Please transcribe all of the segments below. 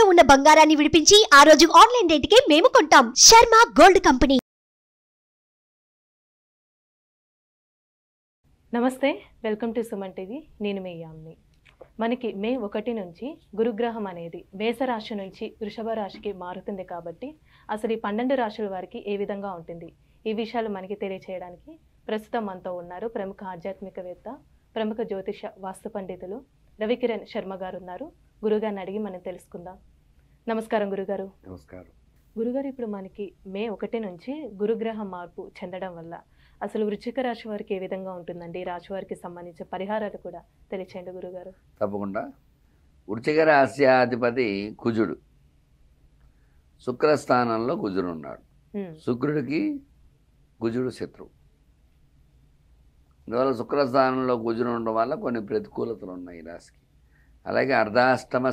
తాకట్టులో ఉన్న బంగారాన్ని విడిపించి ఆ రోజు ఆన్లైన్ రేటుకే మేము కొంటాం. Sharma gold company. నమస్తే, వెల్కమ్ టు సుమన్ టీవీ. నేను మీ యామ్ని. మనకి మే 1 నుంచి గురుగ్రహం అనేది మేషరాశి నుంచి వృషభ రాశికి మారుతుంది కాబట్టి అసలు ఈ 12 రాశుల వారికి ఏ విధంగా ఉంటుంది, ఈ విషయాలు మనకి తెలియచేయడానికి ప్రస్తుతం మనతో ఉన్నారు ప్రముఖ ఆధ్యాత్మికవేత్త, ప్రముఖ జ్యోతిష వాస్తు పండితులు రవికిరణ్ శర్మ గారు ఉన్నారు. గురుగారిని అడిగి మనం తెలుసుకుందాం. నమస్కారం గురుగారు. నమస్కారం. గురుగారు, ఇప్పుడు మనకి మే 1 నుంచి గురుగ్రహం మార్పు చెందడం వల్ల అసలు వృశ్చిక రాశి వారికి ఏ విధంగా ఉంటుందండి? ఈ రాశి వారికి సంబంధించిన పరిహారాలు కూడా తెలియచేయండి గురుగారు. తప్పకుండా. వృశ్చిక రాశ్యాధిపతి కుజుడు, శుక్రస్థానంలో కుజుడు ఉన్నాడు. శుక్రుడికి కుజుడు శత్రువు. అందువల్ల శుక్రస్థానంలో కుజుడు ఉండడం వల్ల కొన్ని ప్రతికూలతలు ఉన్నాయి ఈ రాశికి. అలాగే అర్ధాష్టమ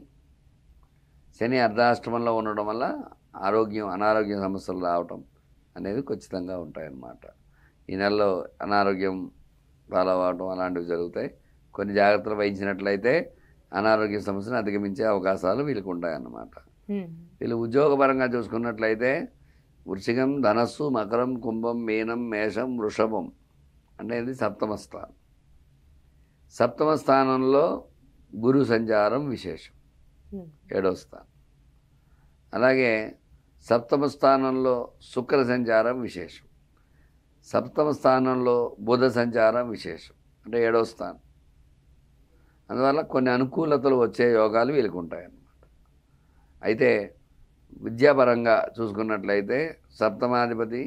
శని అర్ధాష్టమంలో ఉండడం వల్ల అనారోగ్య సమస్యలు రావటం అనేది ఖచ్చితంగా ఉంటాయన్నమాట. ఈ నెలలో అనారోగ్యం పాలవడం అలాంటివి జరుగుతాయి. కొన్ని జాగ్రత్తలు వహించినట్లయితే అనారోగ్య సమస్యను అధిగమించే అవకాశాలు వీళ్ళకి ఉంటాయన్నమాట. వీళ్ళు ఉద్యోగపరంగా చూసుకున్నట్లయితే వృశ్చికం, ధనస్సు, మకరం, కుంభం, మీనం, మేషం, వృషభం అనేది సప్తమ స్థానం. సప్తమ స్థానంలో గురు సంచారం విశేషం, 7వ స్థానం. అలాగే సప్తమ స్థానంలో శుక్ర సంచారం విశేషం, సప్తమ స్థానంలో బుధ సంచారం విశేషం, అంటే 7వ స్థానం. అందువల్ల కొన్ని అనుకూలతలు వచ్చే యోగాలు వీళ్ళకి ఉంటాయన్నమాట. అయితే విద్యాపరంగా చూసుకున్నట్లయితే సప్తమాధిపతి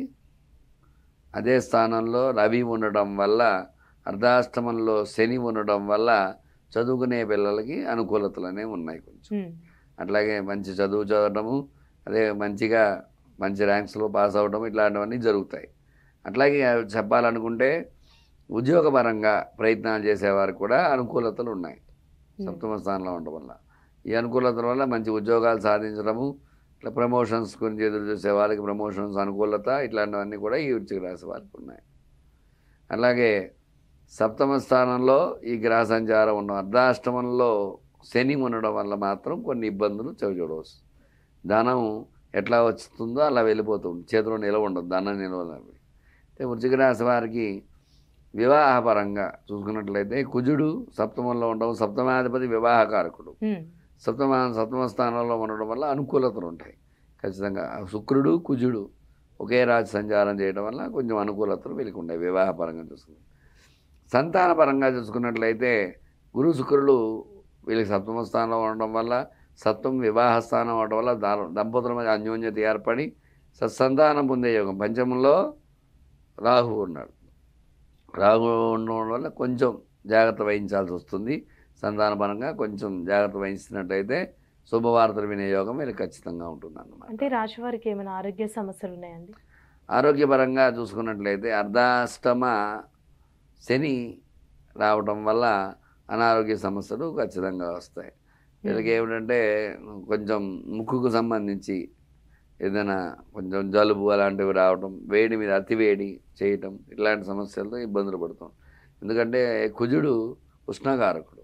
అదే స్థానంలో రవి ఉండడం వల్ల, అర్ధాష్టమంలో శని ఉండడం వల్ల చదువుకునే పిల్లలకి అనుకూలతలు అనేవి ఉన్నాయి కొంచెం. అట్లాగే మంచి చదువు చదవడము, అదే మంచి ర్యాంక్స్లో పాస్ అవ్వడం, ఇట్లాంటివన్నీ జరుగుతాయి. అట్లాగే చెప్పాలనుకుంటే ఉద్యోగపరంగా ప్రయత్నాలు చేసేవారికి కూడా అనుకూలతలు ఉన్నాయి సప్తమ స్థానంలో ఉండడం వల్ల. ఈ అనుకూలతల వల్ల మంచి ఉద్యోగాలు సాధించడము, ఇట్లా ప్రమోషన్స్ గురించి ఎదురు చూసే వాళ్ళకి ప్రమోషన్స్ అనుకూలత, ఇట్లాంటివన్నీ కూడా ఈ వృశ్చిక రాశి వారికి ఉన్నాయి. అలాగే సప్తమ స్థానంలో ఈ గ్రహ సంచారం ఉన్న అర్ధాష్టమంలో శని ఉండడం వల్ల మాత్రం కొన్ని ఇబ్బందులు చవిచూడవచ్చు. ధనం ఎట్లా వస్తుందో అలా వెళ్ళిపోతుంది, చేతిలో నిలవ ఉండదు, ధనం నిలవ. అయితే వృశ్చిక రాశి వారికి వివాహపరంగా చూసుకున్నట్లయితే కుజుడు సప్తమంలో ఉండడం, సప్తమాధిపతి వివాహకారకుడు, సప్తమ స్థానంలో ఉండడం వల్ల అనుకూలతలు ఉంటాయి ఖచ్చితంగా. శుక్రుడు కుజుడు ఒకే రాశి సంచారం చేయడం వల్ల కొంచెం అనుకూలతలు వీళ్ళకి ఉంటాయి వివాహపరంగా చూసుకుంటే. సంతానపరంగా చూసుకున్నట్లయితే గురు శుక్రులు వీళ్ళకి సప్తమ స్థానంలో ఉండడం వల్ల, సప్తమ వివాహ స్థానం అవడం వల్ల దంపతుల మధ్య అన్యోన్యత ఏర్పడి సత్సంతానం పొందే యోగం. పంచమంలో రాహు ఉన్నాడు. రాహు ఉండడం వల్ల కొంచెం జాగ్రత్త వహించాల్సి వస్తుంది. సంతానపరంగా కొంచెం జాగ్రత్త వహించినట్లయితే శుభవార్తలు వినే యోగం వీళ్ళకి ఖచ్చితంగా ఉంటుంది అన్నమాట. అంటే రాశి వారికి ఏమైనా ఆరోగ్య సమస్యలు ఉన్నాయండి? ఆరోగ్యపరంగా చూసుకున్నట్లయితే అర్ధాష్టమ శని రావడం వల్ల అనారోగ్య సమస్యలు ఖచ్చితంగా వస్తాయి. వీళ్ళకి ఏమిటంటే కొంచెం ముక్కుకు సంబంధించి ఏదైనా కొంచెం జలుబు అలాంటివి రావడం, వేడి మీద అతివేడి చేయటం, ఇట్లాంటి సమస్యలతో ఇబ్బందులు పడతాం. ఎందుకంటే కుజుడు ఉష్ణకారకుడు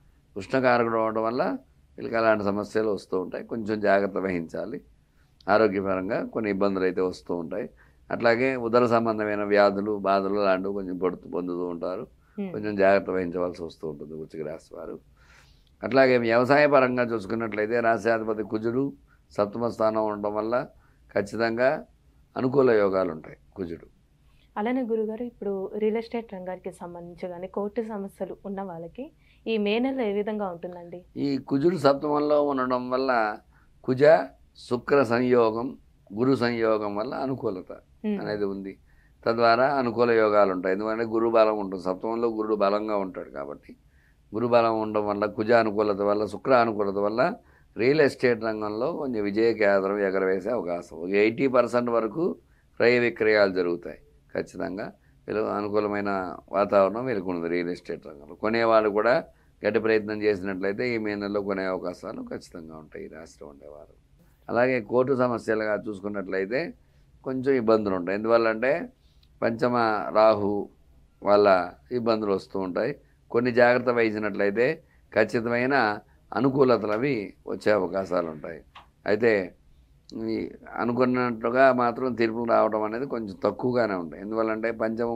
అవడం వల్ల వీళ్ళకి అలాంటి సమస్యలు వస్తూ ఉంటాయి. కొంచెం జాగ్రత్త వహించాలి. ఆరోగ్యపరంగా కొన్ని ఇబ్బందులు అయితే వస్తూ ఉంటాయి. అట్లాగే ఉదర సంబంధమైన వ్యాధులు, బాధలు లాంటివి కొంచెం పొందుతూ ఉంటారు. కొంచెం జాగ్రత్త వహించవలసి వస్తూ ఉంటుంది వృశ్చిక రాశి వారు. అట్లాగే వ్యవసాయ పరంగా చూసుకున్నట్లయితే రాశ్యాధిపతి కుజుడు సప్తమ స్థానం ఉండడం వల్ల ఖచ్చితంగా అనుకూల యోగాలు ఉంటాయి కుజుడు. అలానే గురుగారు, ఇప్పుడు రియల్ ఎస్టేట్ రంగానికి సంబంధించి కానీ కోర్టు సమస్యలు ఉన్న వాళ్ళకి ఈ మే నెల ఏ విధంగా ఉంటుందండి? ఈ కుజుడు సప్తమంలో ఉండడం వల్ల కుజ శుక్ర సంయోగం, గురు సంయోగం వల్ల అనుకూలత అనేది ఉంది. తద్వారా అనుకూల యోగాలు ఉంటాయి. ఎందుకంటే గురు బలం ఉంటుంది, సప్తమంలో గురుడు బలంగా ఉంటాడు కాబట్టి గురు బలం ఉండడం వల్ల, కుజ అనుకూలత వల్ల, శుక్ర అనుకూలత వల్ల రియల్ ఎస్టేట్ రంగంలో కొంచెం విజయకేంద్రం ఎగరవేసే అవకాశం. 80% వరకు క్రయ విక్రయాలు జరుగుతాయి ఖచ్చితంగా. వీళ్ళు అనుకూలమైన వాతావరణం వీళ్ళకు ఉంది రియల్ ఎస్టేట్ రంగంలో. కొనేవాళ్ళు కూడా గట్టి ప్రయత్నం చేసినట్లయితే ఈ మే నెలలో కొనే అవకాశాలు ఖచ్చితంగా ఉంటాయి ఈ రాశిలో ఉండేవారు. అలాగే కోర్టు సమస్యలుగా చూసుకున్నట్లయితే కొంచెం ఇబ్బందులు ఉంటాయి. ఎందువల్లంటే పంచమ రాహు వల్ల ఇబ్బందులు వస్తూ ఉంటాయి. కొన్ని జాగ్రత్త వహించినట్లయితే ఖచ్చితమైన అనుకూలతలు అవి వచ్చే అవకాశాలు ఉంటాయి. అయితే ఈ అనుకున్నట్టుగా మాత్రం తీర్పులు రావడం అనేది కొంచెం తక్కువగానే ఉంటాయి. ఎందువల్లంటే పంచము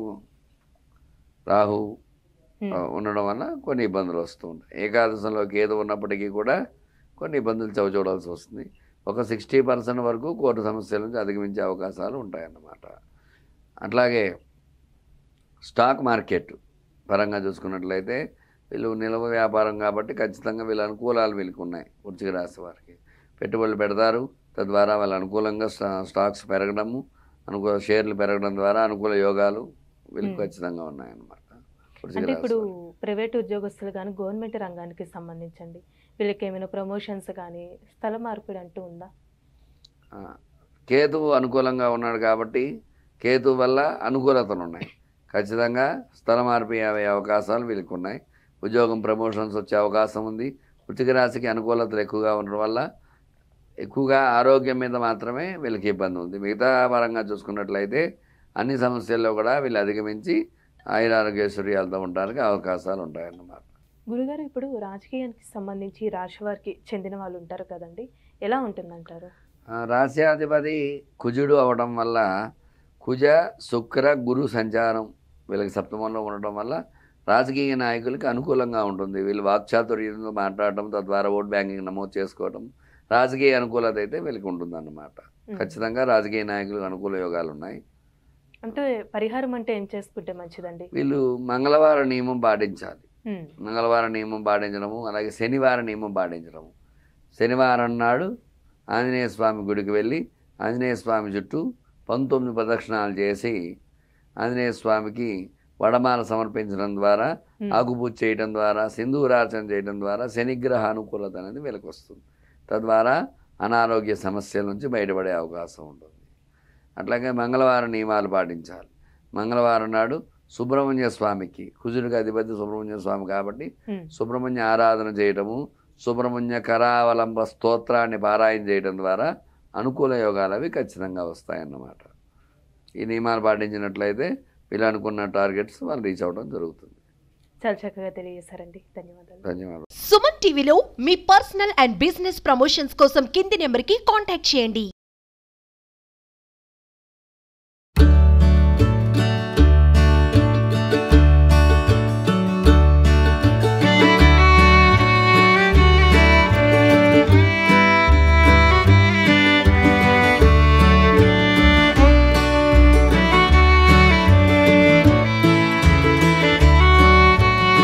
రాహు ఉండడం వల్ల కొన్ని ఇబ్బందులు వస్తూ ఉంటాయి. ఏకాదశంలో కేతు ఉన్నప్పటికీ కూడా కొన్ని ఇబ్బందులు చవిచూడాల్సి వస్తుంది. ఒక 60% వరకు కోర్టు సమస్యల నుంచి అధిగమించే అవకాశాలు ఉంటాయన్నమాట. అట్లాగే స్టాక్ మార్కెట్ పరంగా చూసుకున్నట్లయితే వీళ్ళు నిల్వ వ్యాపారం కాబట్టి ఖచ్చితంగా వీళ్ళ అనుకూలాలు వీళ్ళకి ఉన్నాయి. వృశ్చిక రాశి వారికి పెట్టుబడులు పెడతారు, తద్వారా వాళ్ళ అనుకూలంగా స్టాక్స్ పెరగడము, షేర్లు పెరగడం ద్వారా అనుకూల యోగాలు వీళ్ళకి ఖచ్చితంగా ఉన్నాయన్నమాట. అంటే ఇప్పుడు ప్రైవేట్ ఉద్యోగస్తులు కానీ గవర్నమెంట్ రంగానికి సంబంధించండి వీళ్ళకి ఏమైనా ప్రమోషన్స్ కానీ స్థల మార్పిడి అంటూ ఉందా? కేతువు అనుకూలంగా ఉన్నాడు కాబట్టి కేతు వల్ల అనుకూలతలు ఉన్నాయి. ఖచ్చితంగా స్థల మార్పు అయ్యే అవకాశాలు వీళ్ళకి ఉన్నాయి. ఉద్యోగం ప్రమోషన్స్ వచ్చే అవకాశం ఉంది. వృశ్చిక రాశికి అనుకూలతలు ఎక్కువగా ఉండడం వల్ల ఎక్కువగా ఆరోగ్యం మీద మాత్రమే వీళ్ళకి ఇబ్బంది ఉంది. మిగతా పరంగా చూసుకున్నట్లయితే అన్ని సమస్యల్లో కూడా వీళ్ళు అధిగమించి ఆయురారోగ్యశ్వర్యాలతో ఉండడానికి అవకాశాలు ఉంటాయన్నమాట. గురుగారు ఇప్పుడు రాజకీయానికి సంబంధించి రాశి వారికి చెందిన వాళ్ళు ఉంటారు కదండి, ఎలా ఉంటుందంటారు? రాశ్యాధిపతి కుజుడు అవడం వల్ల కుజ శుక్ర గురు సంచారం వీళ్ళకి సప్తమంలో ఉండడం వల్ల రాజకీయ నాయకులకి అనుకూలంగా ఉంటుంది. వీళ్ళు వాక్చాతుర్యంతో మాట్లాడటం, తద్వారా ఓట్ బ్యాంకింగ్ నమోదు చేసుకోవడం, రాజకీయ అనుకూలత అయితే వీళ్ళకి ఉంటుందన్నమాట. ఖచ్చితంగా రాజకీయ నాయకులకు అనుకూల యోగాలు ఉన్నాయి. అంటే పరిహారం అంటే ఏం చేసుకుంటే మంచిదండి? వీళ్ళు మంగళవార నియమం పాటించాలి. మంగళవారం నియమం పాటించడము, అలాగే శనివారం నియమం పాటించడము. శనివారం నాడు ఆంజనేయ స్వామి గుడికి వెళ్ళి ఆంజనేయ స్వామి చుట్టూ 19 ప్రదక్షిణాలు చేసి ఆంజనేయ స్వామికి వడమాల సమర్పించడం ద్వారా, ఆకుపూజ చేయడం ద్వారా, సింధూరార్చన చేయడం ద్వారా శనిగ్రహ అనుకూలత అనేది వీళ్ళకి వస్తుంది. తద్వారా అనారోగ్య సమస్యల నుంచి బయటపడే అవకాశం ఉంటుంది. అట్లాగే మంగళవారం నియమాలు పాటించాలి. మంగళవారం నాడు సుబ్రహ్మణ్య స్వామికి, కుజుడికి అధిపతి సుబ్రహ్మణ్య స్వామి కాబట్టి సుబ్రహ్మణ్య ఆరాధన చేయడము, సుబ్రహ్మణ్య కరావలంబ స్తోత్రాన్ని పారాయణ చేయడం ద్వారా అనుకూల యోగాలు అవి ఖచ్చితంగా వస్తాయన్నమాట. ఈ నియమాలు పాటించినట్లయితే వీళ్ళు అనుకున్న టార్గెట్స్ వాళ్ళు రీచ్ అవ్వడం జరుగుతుంది. చాలా చక్కగా తెలియజేశారండి, ధన్యవాదాలు. ధన్యవాదాలు. సుమన్ టీవీలో మీ పర్సనల్ అండ్ బిజినెస్ ప్రమోషన్స్ కోసం కింది నెంబర్కి కాంటాక్ట్ చేయండి.